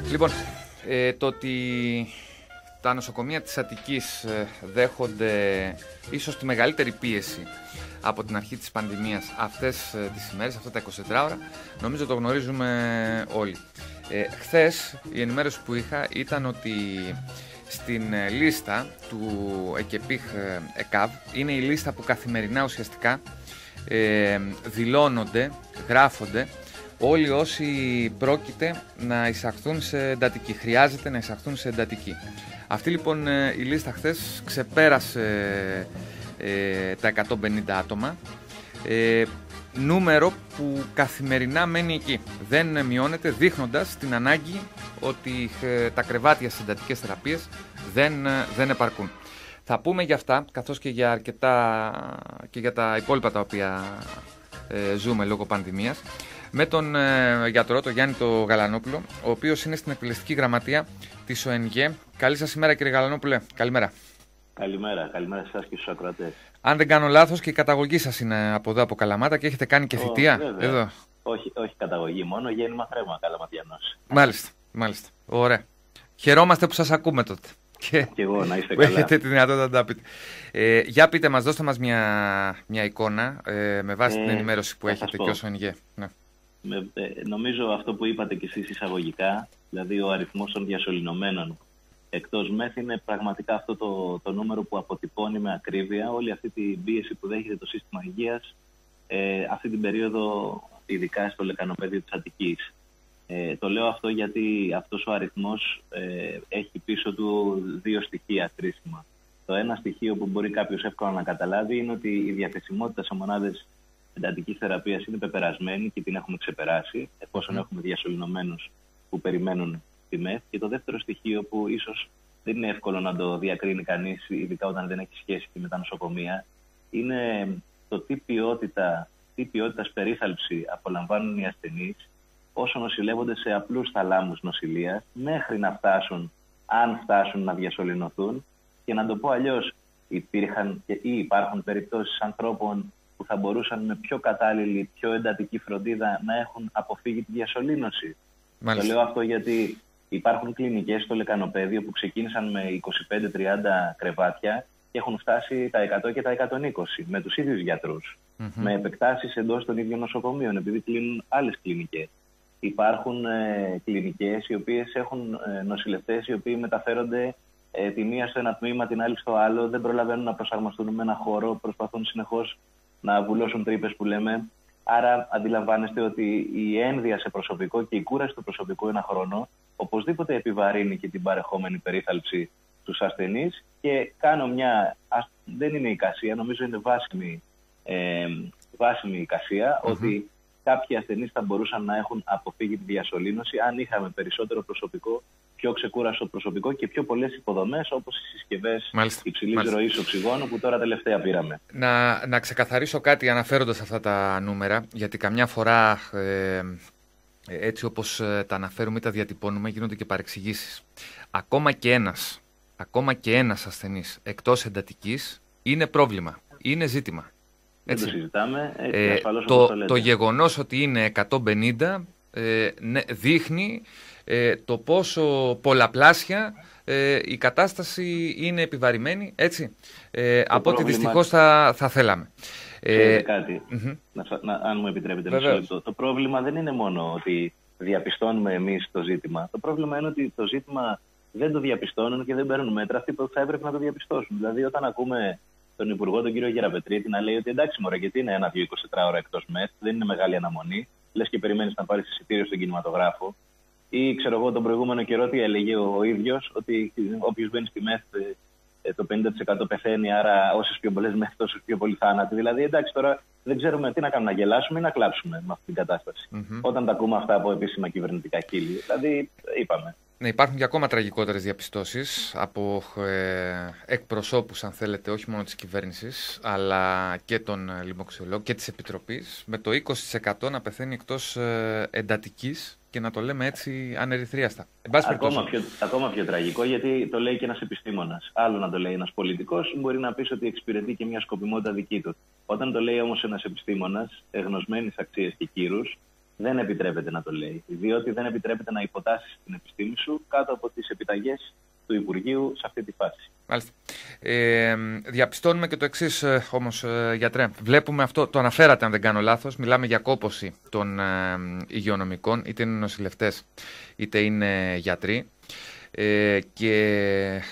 Λοιπόν, το ότι τα νοσοκομεία της Αττικής δέχονται ίσως τη μεγαλύτερη πίεση από την αρχή της πανδημίας αυτές τις ημέρες, αυτά τα 24 ώρα, νομίζω το γνωρίζουμε όλοι. Χθες η ενημέρωση που είχα ήταν ότι στην λίστα του ΕΚΕΠΙΧ ΕΚΑΒ, είναι η λίστα που καθημερινά ουσιαστικά δηλώνονται, γράφονται όλοι όσοι πρόκειται να εισαχθούν σε εντατική, χρειάζεται να εισαχθούν σε εντατική. Αυτή λοιπόν η λίστα χθες ξεπέρασε τα 150 άτομα, νούμερο που καθημερινά μένει εκεί, δεν μειώνεται, δείχνοντας την ανάγκη ότι τα κρεβάτια στις εντατικές θεραπείες δεν επαρκούν. Θα πούμε για αυτά, καθώς και για αρκετά και για τα υπόλοιπα τα οποία ζούμε λόγω πανδημίας, με τον γιατρό, τον Γιάννη το Γαλανόπουλο, ο οποίος είναι στην εκτελεστική γραμματεία της ΟΕΝΓΕ. Καλή σας ημέρα, κύριε Γαλανόπουλε. Καλημέρα. Καλημέρα σε εσάς και στους ακροατές. Αν δεν κάνω λάθος, και η καταγωγή σας είναι από εδώ, από Καλαμάτα, και έχετε κάνει και θητεία εδώ. Όχι καταγωγή μόνο, γέννημα θρέμα Καλαματιανός. Μάλιστα. Ωραία. Χαιρόμαστε που σας ακούμε τότε. Και εγώ, να είστε που καλά. Έχετε τη δυνατότητα να τα πείτε. Για πείτε μας, δώστε μας μια εικόνα με βάση την ενημέρωση που έχετε και ως ΟΕΝΓΕ. Ναι. Νομίζω αυτό που είπατε κι εσείς εισαγωγικά, δηλαδή ο αριθμός των διασωληνωμένων εκτός ΜΕΘ, είναι πραγματικά αυτό το νούμερο που αποτυπώνει με ακρίβεια όλη αυτή την πίεση που δέχεται το σύστημα υγείας αυτή την περίοδο, ειδικά στο λεκανοπέδιο της Αττικής. Το λέω αυτό γιατί αυτός ο αριθμός έχει πίσω του δύο στοιχεία κρίσιμα. Το ένα στοιχείο που μπορεί κάποιος εύκολα να καταλάβει είναι ότι η διαθεσιμότητα σε μονάδες εντατικής θεραπείας είναι πεπερασμένη και την έχουμε ξεπεράσει, εφόσον έχουμε διασωληνωμένους που περιμένουν τη ΜΕΘ. Και το δεύτερο στοιχείο, που ίσως δεν είναι εύκολο να το διακρίνει κανείς, ειδικά όταν δεν έχει σχέση με τα νοσοκομεία, είναι το τι ποιότητας περίθαλψη απολαμβάνουν οι ασθενείς όσο νοσηλεύονται σε απλούς θαλάμους νοσηλείας, μέχρι να φτάσουν, αν φτάσουν, να διασωληνωθούν. Και να το πω αλλιώς, υπήρχαν ή υπάρχουν περιπτώσεις ανθρώπων που θα μπορούσαν με πιο κατάλληλη, πιο εντατική φροντίδα να έχουν αποφύγει τη διασωλήνωση. Το λέω αυτό γιατί υπάρχουν κλινικές στο λεκανοπέδιο που ξεκίνησαν με 25-30 κρεβάτια και έχουν φτάσει τα 100 και τα 120 με τους ίδιους γιατρούς. Με επεκτάσεις εντός των ίδιων νοσοκομείων, επειδή κλείνουν άλλες κλινικές. Υπάρχουν κλινικές οι οποίες έχουν νοσηλευτές οι οποίοι μεταφέρονται τη μία στο ένα τμήμα, την άλλη στο άλλο, δεν προλαβαίνουν να προσαρμοστούν με ένα χώρο, προσπαθούν συνεχώς να βουλώσουν τρύπες που λέμε. Άρα αντιλαμβάνεστε ότι η ένδυα σε προσωπικό και η κούραση του προσωπικού ένα χρόνο οπωσδήποτε επιβαρύνει και την παρεχόμενη περίθαλψη στους ασθενείς. Και κάνω δεν είναι εικασία, νομίζω είναι βάσιμη εικασία, ότι κάποιοι ασθενείς θα μπορούσαν να έχουν αποφύγει τη διασωλήνωση αν είχαμε περισσότερο προσωπικό, πιο ξεκούραστο προσωπικό και πιο πολλές υποδομές, όπως οι συσκευές υψηλής ροής οξυγόνου που τώρα τελευταία πήραμε. Να ξεκαθαρίσω κάτι αναφέροντας αυτά τα νούμερα, γιατί καμιά φορά έτσι όπως τα αναφέρουμε ή τα διατυπώνουμε γίνονται και παρεξηγήσεις. Ακόμα και ένας ασθενής εκτός εντατικής είναι πρόβλημα, είναι ζήτημα. Έτσι. Δεν το συζητάμε. Το γεγονός ότι είναι 150 δείχνει το πόσο πολλαπλάσια η κατάσταση είναι επιβαρημένη, έτσι, από ό,τι δυστυχώς θα θέλαμε. Κάτι, αν μου επιτρέπετε μισό λεπτό. Το πρόβλημα δεν είναι μόνο ότι διαπιστώνουμε εμείς το ζήτημα. Το πρόβλημα είναι ότι το ζήτημα δεν το διαπιστώνουν και δεν παίρνουν μέτρα αυτοί που θα έπρεπε να το διαπιστώσουν. Δηλαδή, όταν ακούμε τον Υπουργό, τον κύριο Γεραπετρίτη, να λέει ότι εντάξει, μωρέ, γιατί είναι 1-2-24 ώρα εκτός ΜΕΘ, δεν είναι μεγάλη αναμονή, λες και περιμένεις να πάρεις εισιτήριο στον κινηματογράφο. Ή ξέρω εγώ τον προηγούμενο καιρό τι έλεγε ο ίδιος, ότι όποιος μπαίνει στη ΜΕΘ το 50% πεθαίνει, άρα όσες πιο πολλές ΜΕΘ, τόσες πιο πολλοί θάνατοι. Δηλαδή, εντάξει, τώρα δεν ξέρουμε τι να κάνουμε, να γελάσουμε ή να κλάψουμε με αυτή την κατάσταση. Όταν τα ακούμε αυτά από επίσημα κυβερνητικά χείλη. Δηλαδή, είπαμε. Ναι, υπάρχουν και ακόμα τραγικότερες διαπιστώσεις από εκπροσώπους, αν θέλετε, όχι μόνο της κυβέρνησης, αλλά και των λοιμοξιολόγων και της Επιτροπής, με το 20% να πεθαίνει εκτός εντατικής, και να το λέμε έτσι ανερυθρίαστα. Ακόμα πιο τραγικό, γιατί το λέει και ένας επιστήμονας. Άλλο να το λέει ένας πολιτικός, μπορεί να πεις ότι εξυπηρετεί και μια σκοπιμότητα δική του. Όταν το λέει όμως ένας επιστήμονας, εγνωσμένης αξίας και κύρους, δεν επιτρέπεται να το λέει. Διότι δεν επιτρέπεται να υποτάσσεις την επιστήμη σου κάτω από τις επιταγές του Υπουργείου σε αυτή τη φάση. Μάλιστα. Διαπιστώνουμε και το εξής όμως, γιατρέ. Βλέπουμε αυτό, το αναφέρατε αν δεν κάνω λάθος, μιλάμε για κόπωση των υγειονομικών, είτε είναι νοσηλευτές είτε είναι γιατροί. Και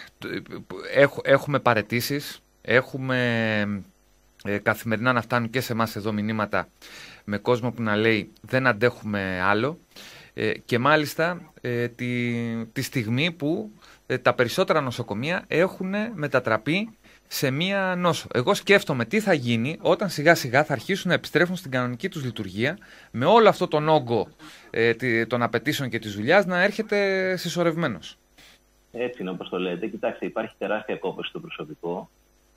έχουμε παραιτήσεις, έχουμε καθημερινά να φτάνουν και σε εμάς εδώ μηνύματα με κόσμο που να λέει δεν αντέχουμε άλλο, και μάλιστα τη στιγμή που τα περισσότερα νοσοκομεία έχουν μετατραπεί σε μία νόσο. Εγώ σκέφτομαι τι θα γίνει όταν σιγά σιγά θα αρχίσουν να επιστρέφουν στην κανονική τους λειτουργία, με όλο αυτό τον όγκο των απαιτήσεων και της δουλειάς να έρχεται συσσωρευμένος. Έτσι είναι όπως το λέτε. Κοιτάξτε, υπάρχει τεράστια κόπωση στο προσωπικό,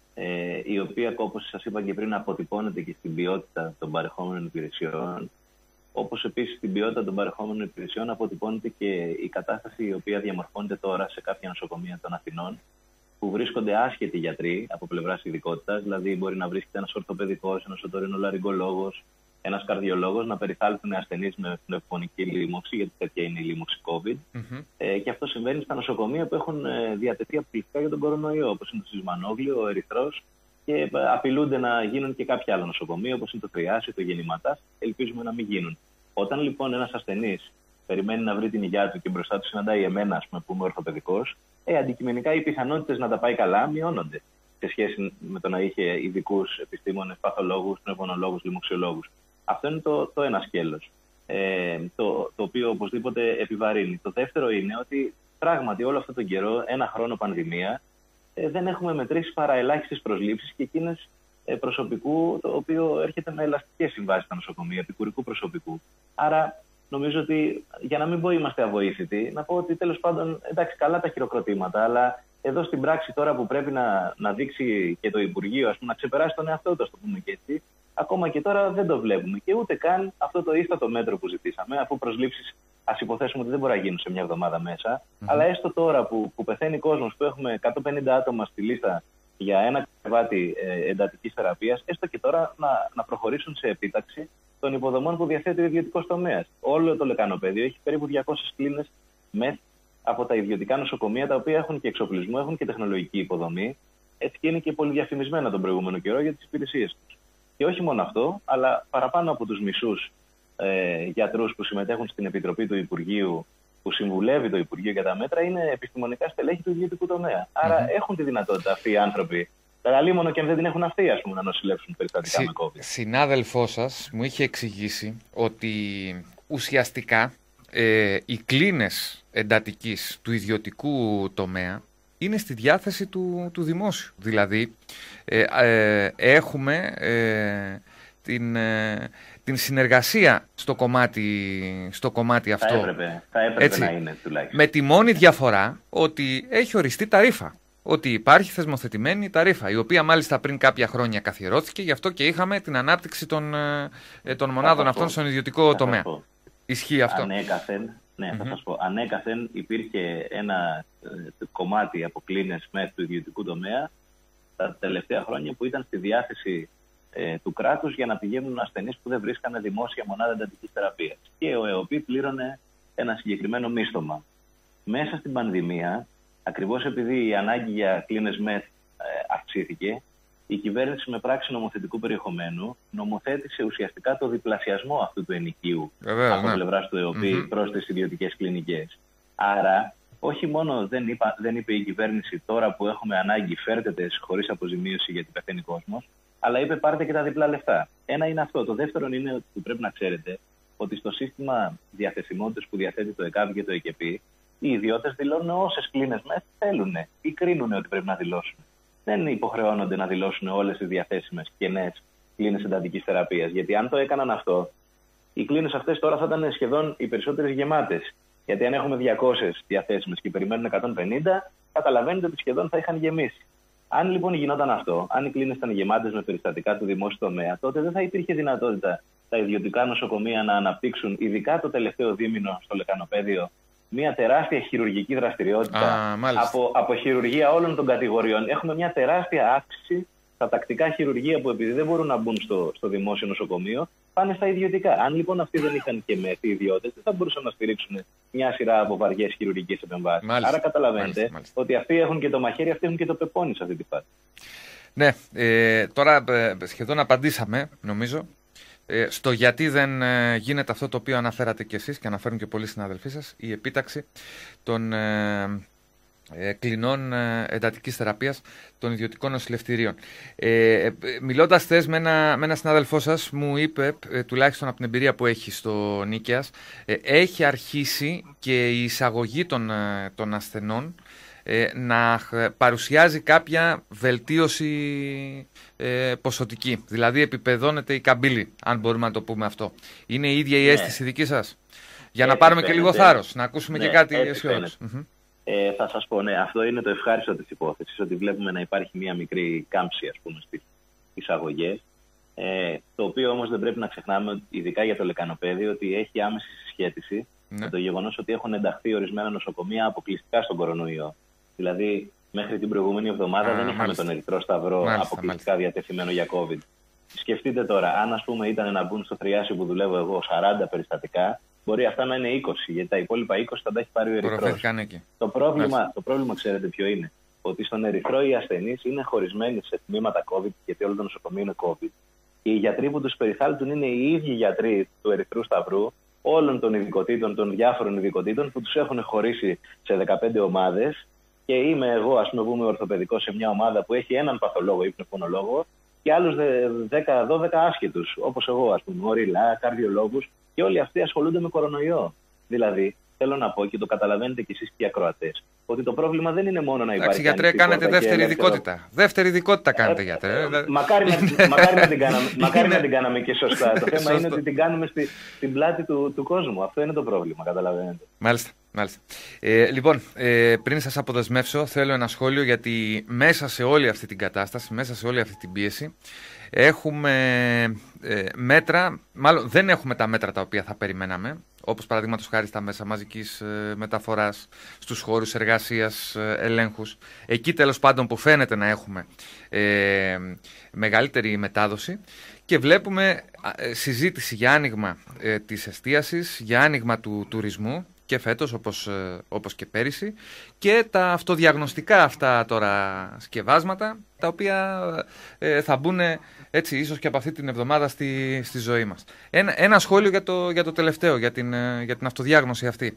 η οποία κόπωση, σας είπα και πριν, αποτυπώνεται και στην ποιότητα των παρεχόμενων υπηρεσιών. Όπως επίσης στην ποιότητα των παρεχόμενων υπηρεσιών αποτυπώνεται και η κατάσταση η οποία διαμορφώνεται τώρα σε κάποια νοσοκομεία των Αθηνών, που βρίσκονται άσχετοι γιατροί από πλευράς ειδικότητας. Δηλαδή, μπορεί να βρίσκεται ένας ορθοπαιδικός, ένας οτορινολαριγκολόγος, ένας καρδιολόγος να περιθάλπουν ασθενείς με πνευμονική λίμωξη, γιατί τέτοια είναι η λίμωξη COVID. Και αυτό συμβαίνει στα νοσοκομεία που έχουν διατεθεί αποκλειστικά για τον κορονοϊό, όπως είναι το Σισμανόγλιο, ο Ερυθρός, και απειλούνται να γίνουν και κάποια άλλα νοσοκομεία, όπως είναι το Τριάσι, το Γεννηματάς. Ελπίζουμε να μην γίνουν. Όταν λοιπόν ένας ασθενής περιμένει να βρει την υγειά του και μπροστά του συναντάει εμένα, ας πούμε, που είμαι ορθοπαιδικός, αντικειμενικά οι πιθανότητες να τα πάει καλά μειώνονται σε σχέση με το να είχε ειδικούς επιστήμονες, παθολόγους, πνευμονολόγους, λοιμοξιολόγους. Αυτό είναι το ένα σκέλος, το οποίο οπωσδήποτε επιβαρύνει. Το δεύτερο είναι ότι πράγματι όλο αυτόν τον καιρό, ένα χρόνο πανδημία, δεν έχουμε μετρήσει παρά ελάχιστες προσλήψεις και εκείνες προσωπικού, το οποίο έρχεται με ελαστικές συμβάσεις στα νοσοκομεία, επικουρικού προσωπικού. Άρα, νομίζω ότι για να μην πω είμαστε αβοήθητοι, να πω ότι τέλος πάντων, εντάξει, καλά τα χειροκροτήματα, αλλά εδώ στην πράξη τώρα που πρέπει να δείξει και το Υπουργείο, ας πούμε, να ξεπεράσει τον εαυτό του, ας το πούμε και έτσι, ακόμα και τώρα δεν το βλέπουμε. Και ούτε καν αυτό το ίστατο μέτρο που ζητήσαμε, αφού προσλήψεις, ας υποθέσουμε ότι δεν μπορεί να γίνουν σε μια εβδομάδα μέσα, αλλά έστω τώρα που πεθαίνει κόσμος, που έχουμε 150 άτομα στη λίστα για ένα κρεβάτι εντατικής θεραπείας, έστω και τώρα να προχωρήσουν σε επίταξη των υποδομών που διαθέτει ο ιδιωτικός τομέας. Όλο το λεκανοπέδιο έχει περίπου 200 κλίνες ΜΕΘ από τα ιδιωτικά νοσοκομεία, τα οποία έχουν και εξοπλισμό, έχουν και τεχνολογική υποδομή, έτσι και είναι και πολύ διαφημισμένα τον προηγούμενο καιρό για τις υπηρεσίες τους. Και όχι μόνο αυτό, αλλά παραπάνω από τους μισούς γιατρούς που συμμετέχουν στην Επιτροπή του Υπουργείου, που συμβουλεύει το Υπουργείο για τα μέτρα, είναι επιστημονικά στελέχη του ιδιωτικού τομέα. Άρα έχουν τη δυνατότητα αυτοί οι άνθρωποι, λίμωνο και αν δεν την έχουν αυτοί, ας πούμε, να νοσηλεύσουν περιστατικά με COVID. Συνάδελφός σας μου είχε εξηγήσει ότι ουσιαστικά οι κλίνες εντατικής του ιδιωτικού τομέα είναι στη διάθεση του δημόσιου. Δηλαδή έχουμε την συνεργασία στο κομμάτι αυτό. Θα έπρεπε να είναι τουλάχιστον. Με τη μόνη διαφορά ότι έχει οριστεί ταρήφα. Ότι υπάρχει θεσμοθετημένη ταρήφα, η οποία μάλιστα πριν κάποια χρόνια καθιερώθηκε, γι' αυτό και είχαμε την ανάπτυξη των μονάδων αυτών στον ιδιωτικό τομέα. Ισχύει αυτό? Ανέκαθεν, θα σας πω. Ανέκαθεν υπήρχε ένα κομμάτι από κλίνες ΜΕΘ του ιδιωτικού τομέα τα τελευταία χρόνια που ήταν στη διάθεση του κράτους για να πηγαίνουν ασθενείς που δεν βρίσκανε δημόσια μονάδα εντατικής θεραπείας. Και ο ΕΟΠΗ πλήρωνε ένα συγκεκριμένο μίσθωμα. Μέσα στην πανδημία, ακριβώς επειδή η ανάγκη για κλίνες ΜΕΘ αυξήθηκε, η κυβέρνηση με πράξη νομοθετικού περιεχομένου νομοθέτησε ουσιαστικά το διπλασιασμό αυτού του ενοικίου από πλευράς του ΕΟΠΗ προς τις ιδιωτικές κλινικές. Άρα, όχι μόνο δεν είπε η κυβέρνηση τώρα που έχουμε ανάγκη φέρτε τες χωρίς αποζημίωση γιατί πεθαίνει κόσμος, αλλά είπε πάρτε και τα διπλά λεφτά. Ένα είναι αυτό. Το δεύτερο είναι ότι πρέπει να ξέρετε ότι στο σύστημα διαθεσιμότητας που διαθέτει το ΕΚΑΒ και το ΕΚΕΠΗ, οι ιδιώτες δηλώνουν όσες κλίνες ΜΕΘ θέλουν ή κρίνουν ότι πρέπει να δηλώσουν. Δεν υποχρεώνονται να δηλώσουν όλες τις διαθέσιμες κενές κλίνες εντατικής θεραπείας. Γιατί αν το έκαναν αυτό, οι κλίνες αυτές τώρα θα ήταν σχεδόν οι περισσότερες γεμάτες. Γιατί αν έχουμε 200 διαθέσιμες και περιμένουν 150, καταλαβαίνετε ότι σχεδόν θα είχαν γεμίσει. Αν λοιπόν γινόταν αυτό, αν οι κλίνες ήταν γεμάτες με περιστατικά του δημόσιου τομέα, τότε δεν θα υπήρχε δυνατότητα τα ιδιωτικά νοσοκομεία να αναπτύξουν, ειδικά το τελευταίο δίμηνο στο λεκανοπέδιο, μια τεράστια χειρουργική δραστηριότητα από χειρουργία όλων των κατηγοριών. Έχουμε μια τεράστια αύξηση τα τακτικά χειρουργεία που επειδή δεν μπορούν να μπουν στο δημόσιο νοσοκομείο, πάνε στα ιδιωτικά. Αν λοιπόν αυτοί δεν είχαν και μέθη ιδιώτες, δεν θα μπορούσαν να στηρίξουν μια σειρά από βαριές χειρουργικές επεμβάσεις. Άρα καταλαβαίνετε ότι αυτοί έχουν και το μαχαίρι, αυτοί έχουν και το πεπόνι σε αυτή τη φάση. Ναι, τώρα σχεδόν απαντήσαμε, νομίζω, στο γιατί δεν γίνεται αυτό το οποίο αναφέρατε κι εσείς και αναφέρουν και πολλοί συναδελφοί σας, η επίταξη των κλινών εντατικής θεραπείας των ιδιωτικών νοσηλευτηρίων. Μιλώντας χθες με ένα συνάδελφό σας, μου είπε, τουλάχιστον από την εμπειρία που έχει στο Νίκαιας, έχει αρχίσει και η εισαγωγή των ασθενών να παρουσιάζει κάποια βελτίωση ποσοτική. Δηλαδή επιπεδώνεται η καμπύλη, αν μπορούμε να το πούμε αυτό. Είναι η ίδια η αίσθηση δική σας? Για να πάρουμε και λίγο θάρρος, να ακούσουμε και κάτι αισιόδοξο. Θα σας πω, ναι, αυτό είναι το ευχάριστο της υπόθεσης, ότι βλέπουμε να υπάρχει μία μικρή κάμψη, ας πούμε, στις εισαγωγές. Το οποίο όμως δεν πρέπει να ξεχνάμε, ειδικά για το λεκανοπέδιο, ότι έχει άμεση συσχέτιση με το γεγονός ότι έχουν ενταχθεί ορισμένα νοσοκομεία αποκλειστικά στον κορονοϊό. Δηλαδή, μέχρι την προηγούμενη εβδομάδα δεν είχαμε τον Ερυθρό Σταυρό αποκλειστικά διατεθειμένο για COVID. Σκεφτείτε τώρα, αν ας πούμε ήταν να μπουν στο Θριάσιο που δουλεύω εγώ 40 περιστατικά, μπορεί αυτά να είναι 20, γιατί τα υπόλοιπα 20 θα τα έχει πάρει ο Ερυθρός. Το πρόβλημα, ξέρετε ποιο είναι? Ότι στον Ερυθρό οι ασθενείς είναι χωρισμένοι σε τμήματα COVID, γιατί όλο το νοσοκομείο είναι COVID. Και οι γιατροί που τους περιθάλπτουν είναι οι ίδιοι γιατροί του Ερυθρού Σταυρού, όλων των ειδικοτήτων, των διάφορων ειδικοτήτων, που τους έχουν χωρίσει σε 15 ομάδες. Και είμαι εγώ, ας πούμε, που είμαι ορθοπαιδικός, σε μια ομάδα που έχει έναν παθολόγο ή πνευμονολόγο και άλλους 10-12 άσχετους, όπως εγώ, ας πούμε, οριλά, καρδιολόγους, και όλοι αυτοί ασχολούνται με κορονοϊό. Δηλαδή, θέλω να πω, και το καταλαβαίνετε κι εσείς και οι ακροατές, ότι το πρόβλημα δεν είναι μόνο να υπάρχει. Εντάξει, γιατρέ, κάνετε δεύτερη ειδικότητα. Δεύτερη ειδικότητα κάνετε, γιατρέ. Μακάρι να την κάναμε και σωστά. Το θέμα είναι ότι την κάνουμε στην πλάτη του κόσμου. Αυτό είναι το πρόβλημα, καταλαβαίνετε. Μάλιστα. Λοιπόν, πριν σας αποδεσμεύσω, θέλω ένα σχόλιο, γιατί μέσα σε όλη αυτή την κατάσταση, μέσα σε όλη αυτή την πίεση, έχουμε μέτρα, μάλλον δεν έχουμε τα μέτρα τα οποία θα περιμέναμε, όπως παραδείγματος χάρη στα μέσα μαζικής μεταφοράς, στους χώρους εργασίας, ελέγχους. Εκεί τέλος πάντων που φαίνεται να έχουμε μεγαλύτερη μετάδοση, και βλέπουμε συζήτηση για άνοιγμα της εστίασης, για άνοιγμα του τουρισμού, και φέτος όπως και πέρυσι, και τα αυτοδιαγνωστικά αυτά τώρα σκευάσματα, τα οποία θα μπουν έτσι ίσως και από αυτή την εβδομάδα στη ζωή μας. Ένα σχόλιο για το τελευταίο, για την αυτοδιάγνωση αυτή.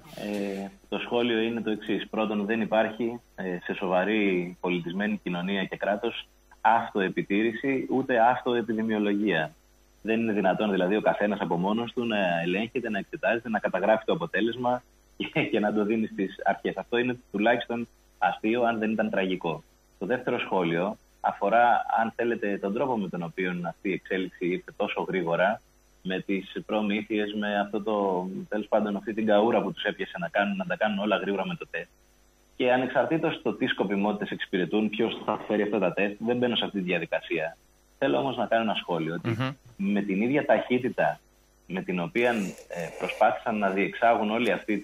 Το σχόλιο είναι το εξής. Πρώτον, δεν υπάρχει σε σοβαρή πολιτισμένη κοινωνία και κράτος αυτοεπιτήρηση, ούτε αυτοεπιδημιολογία. Δεν είναι δυνατόν δηλαδή ο καθένας από μόνος του να ελέγχεται, να εξετάζεται, να καταγράφει το αποτέλεσμα και να το δίνει στις αρχές. Αυτό είναι τουλάχιστον αστείο, αν δεν ήταν τραγικό. Το δεύτερο σχόλιο αφορά, αν θέλετε, τον τρόπο με τον οποίο αυτή η εξέλιξη ήρθε τόσο γρήγορα, με τις προμήθειες, με τέλος πάντων, αυτή την καούρα που τους έπιασε να τα κάνουν όλα γρήγορα με το τεστ. Και ανεξαρτήτως το τι σκοπιμότητες εξυπηρετούν, ποιος θα φέρει αυτά τα τεστ, δεν μπαίνω σε αυτή τη διαδικασία. Θέλω όμως να κάνω ένα σχόλιο, ότι με την ίδια ταχύτητα με την οποία προσπάθησαν να διεξάγουν όλη αυτή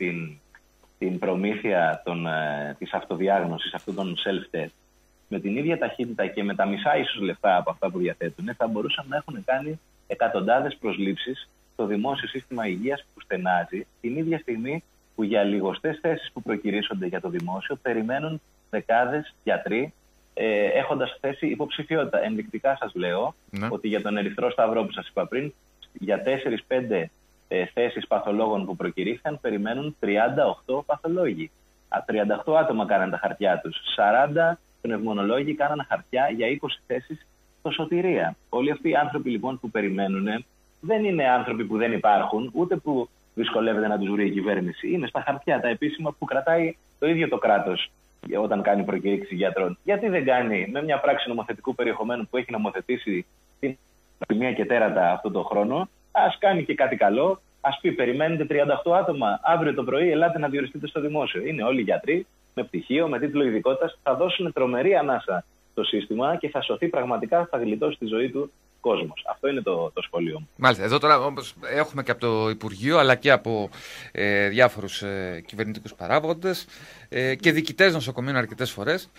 την προμήθεια της αυτοδιάγνωσης, αυτού των self-test, με την ίδια ταχύτητα και με τα μισά ίσως λεφτά από αυτά που διαθέτουν, θα μπορούσαν να έχουν κάνει εκατοντάδες προσλήψεις στο δημόσιο σύστημα υγείας που στενάζει, την ίδια στιγμή που για λιγοστές θέσεις που προκυρήσονται για το δημόσιο περιμένουν δεκάδες γιατροί, έχοντας θέση υποψηφιότητα. Ενδεικτικά σας λέω ότι για τον Ερυθρό Σταυρό που σας είπα πριν, για 4-5 θέσεις παθολόγων που προκηρύχθηκαν περιμένουν 38 παθολόγοι. 38 άτομα κάναν τα χαρτιά τους. 40 πνευμονολόγοι κάναν χαρτιά για 20 θέσεις στο Σωτηρία. Όλοι αυτοί οι άνθρωποι λοιπόν που περιμένουν δεν είναι άνθρωποι που δεν υπάρχουν, ούτε που δυσκολεύεται να τους βρει η κυβέρνηση. Είναι στα χαρτιά τα επίσημα που κρατάει το ίδιο το κράτος όταν κάνει προκήρυξη γιατρών. Γιατί δεν κάνει με μια πράξη νομοθετικού περιεχομένου που έχει νομοθετήσει την μία και τέρατα αυτό το χρόνο, ας κάνει και κάτι καλό, ας πει: περιμένετε 38 άτομα, αύριο το πρωί ελάτε να διοριστείτε στο δημόσιο. Είναι όλοι γιατροί, με πτυχίο, με τίτλο ειδικότητας, θα δώσουν τρομερή ανάσα στο σύστημα και θα σωθεί πραγματικά, θα γλιτώσει τη ζωή του κόσμος. Αυτό είναι το σχόλιο μου. Μάλιστα. Εδώ τώρα όμως έχουμε και από το Υπουργείο αλλά και από διάφορους κυβερνητικούς παράγοντες και διοικητές νοσοκομείων αρκετές φορές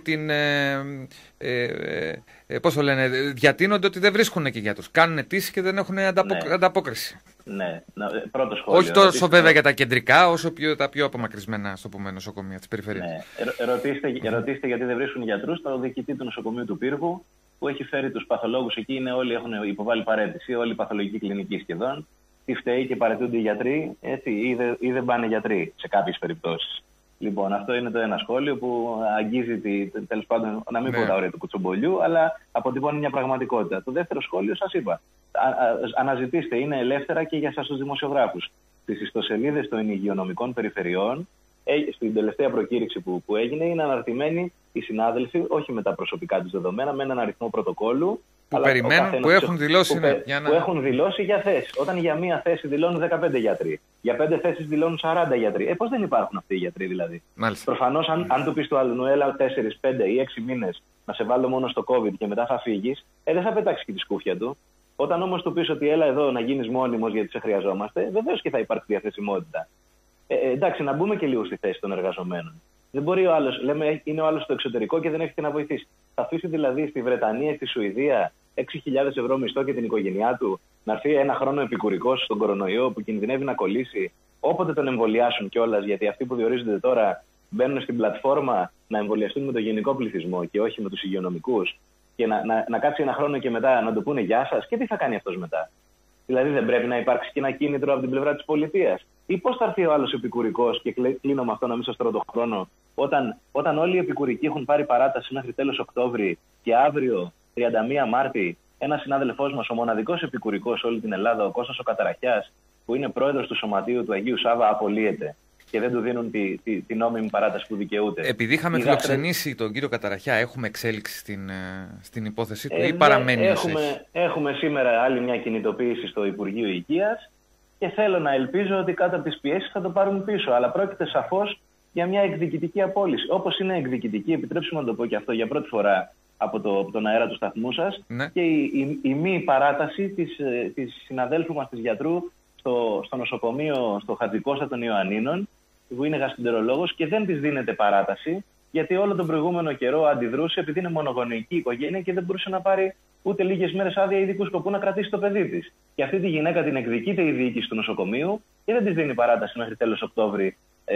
πώς το λένε, διατείνονται ότι δεν βρίσκουν και γιατρούς. Κάνουν αιτήσεις και δεν έχουν ανταπόκριση. Ναι, πρώτο σχόλιο. Όχι τόσο βέβαια για τα κεντρικά, όσο τα πιο απομακρυσμένα νοσοκομεία της περιφέρειας. Ναι. Ρωτήστε γιατί δεν βρίσκουν γιατρούς το διοικητή του νοσοκομείου του Πύργου, που έχει φέρει τους παθολόγους εκεί, όλοι έχουν υποβάλει παραίτηση, όλη η παθολογική κλινική σχεδόν. Τι φταίει και παραιτούνται οι γιατροί, έτσι, ή δεν πάνε γιατροί σε κάποιες περιπτώσεις. Λοιπόν, αυτό είναι το ένα σχόλιο που αγγίζει, τέλος πάντων, να μην πω τα όρια του κουτσομπολιού, αλλά αποτυπώνει μια πραγματικότητα. Το δεύτερο σχόλιο, σας είπα. Αναζητήστε, είναι ελεύθερα και για εσάς τους δημοσιογράφους. Στις ιστοσελίδες των υγειονομικών περιφερειών, στην τελευταία προκήρυξη που έγινε, είναι αναρτημένοι οι συνάδελφοι, όχι με τα προσωπικά τους δεδομένα, με έναν αριθμό πρωτοκόλλου. Που περιμένουν, που έχουν δηλώσει. Που έχουν δηλώσει για θέση. Όταν για μία θέση δηλώνουν 15 γιατροί, για 5 θέσεις δηλώνουν 40 γιατροί. Πώς δεν υπάρχουν αυτοί οι γιατροί δηλαδή? Προφανώς, αν του πεις του άλλου, έλα 4, 5 ή 6 μήνες να σε βάλω μόνο στο COVID και μετά θα φύγεις, δεν θα πετάξει και τη σκούφια του. Όταν όμως του πεις ότι έλα εδώ να γίνεις μόνιμος γιατί σε χρειαζόμαστε, βεβαίως και θα υπάρξει διαθεσιμότητα. Εντάξει, να μπούμε και λίγο στη θέση των εργαζομένων. Δεν μπορεί ο άλλος, λέμε, είναι ο άλλος στο εξωτερικό και δεν έχει τι να βοηθήσει. Θα αφήσει δηλαδή στη Βρετανία, στη Σουηδία, 6.000 ευρώ μισθό και την οικογένειά του, να έρθει ένα χρόνο επικουρικός στον κορονοϊό που κινδυνεύει να κολλήσει, όποτε τον εμβολιάσουν κιόλας, γιατί αυτοί που διορίζονται τώρα μπαίνουν στην πλατφόρμα να εμβολιαστούν με τον γενικό πληθυσμό και όχι με τους υγειονομικούς, και να κάτσει ένα χρόνο και μετά να του πούνε γεια σας, και τι θα κάνει αυτός μετά? Δηλαδή δεν πρέπει να υπάρξει και ένα κίνητρο από την πλευρά της πολιτείας? Ή πώς θα έρθει ο άλλος επικουρικός, και κλείνω με αυτό να μην σας τρώω το χρόνο, όταν όλοι οι επικουρικοί έχουν πάρει παράταση μέχρι τέλος Οκτώβρη και αύριο 31 Μάρτη ένας συνάδελφός μας, ο μοναδικός επικουρικός σε όλη την Ελλάδα, ο Κώστας ο Καταραχιάς, που είναι πρόεδρος του Σωματείου του Αγίου Σάβα, απολύεται και δεν του δίνουν τη νόμιμη παράταση που δικαιούται. Επειδή είχαμε φιλοξενήσει τον κύριο Καταραχιά, έχουμε εξέλιξη στην υπόθεση του ή παραμένει ως έχει? Έχουμε σήμερα άλλη μια κινητοποίηση στο Υπουργείο Υγείας και θέλω να ελπίζω ότι κάτω από τις πιέσεις θα το πάρουν πίσω. Αλλά πρόκειται σαφώς για μια εκδικητική απόλυση. Όπως είναι εκδικητική, επιτρέψτε να το πω και αυτό για πρώτη φορά από τον αέρα του σταθμού σας, ναι, και η μη παράταση της συναδέλφου μας της γιατρού στο νοσοκομείο, στο Χατζικώστα των Ιωαννίνων, που είναι γαστρεντερολόγος, και δεν της δίνεται παράταση, γιατί όλο τον προηγούμενο καιρό αντιδρούσε, επειδή είναι μονογονεϊκή οικογένεια και δεν μπορούσε να πάρει ούτε λίγες μέρες άδεια ειδικού σκοπού να κρατήσει το παιδί της. Και αυτή τη γυναίκα την εκδικείται η διοίκηση του νοσοκομείου και δεν της δίνει παράταση μέχρι τέλος Οκτώβρη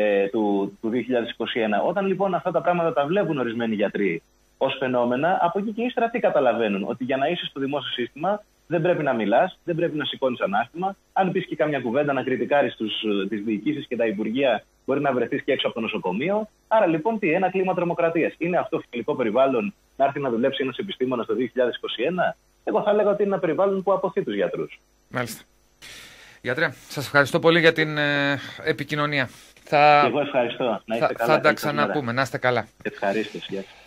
του 2021. Όταν λοιπόν αυτά τα πράγματα τα βλέπουν ορισμένοι γιατροί ως φαινόμενα, από εκεί και ύστερα τι καταλαβαίνουν? Ότι για να είσαι στο δημόσιο σύστημα δεν πρέπει να μιλάς, δεν πρέπει να σηκώνεις ανάστημα. Αν πεις και κάμια κουβέντα να κριτικάρεις τις διοικήσεις και τα υπουργεία, μπορεί να βρεθείς και έξω από το νοσοκομείο. Άρα λοιπόν ένα κλίμα τρομοκρατίας. Είναι αυτό φιλικό περιβάλλον να έρθει να δουλέψει ένας επιστήμονας το 2021? Εγώ θα έλεγα ότι είναι ένα περιβάλλον που αποθεί τους γιατρούς. Μάλιστα. Γιατρέ, σας ευχαριστώ πολύ για την επικοινωνία. Και εγώ ευχαριστώ. Να είστε καλά. Θα τα ξαναπούμε. Να είστε καλά. Ευχαρίστως.